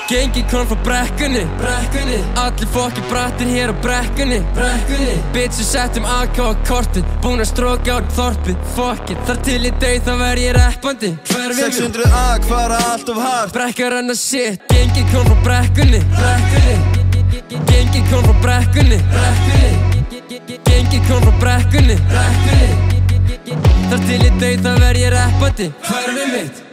Gengi kom frá brekkunni Allir fokkin brattir hér á brekkunni Bitch, við settum AK á kortin Búin að stróka á þorpið Fuck it, þar til ég dey þá verð ég rappandi 600 AK fara allt of hard Brekkar annað shit Gengi kom frá brekkunni Gengi kom frá brekkunni Gengi kom frá brekkunni Þar til ég dey þá verð ég rappandi Hverfið mitt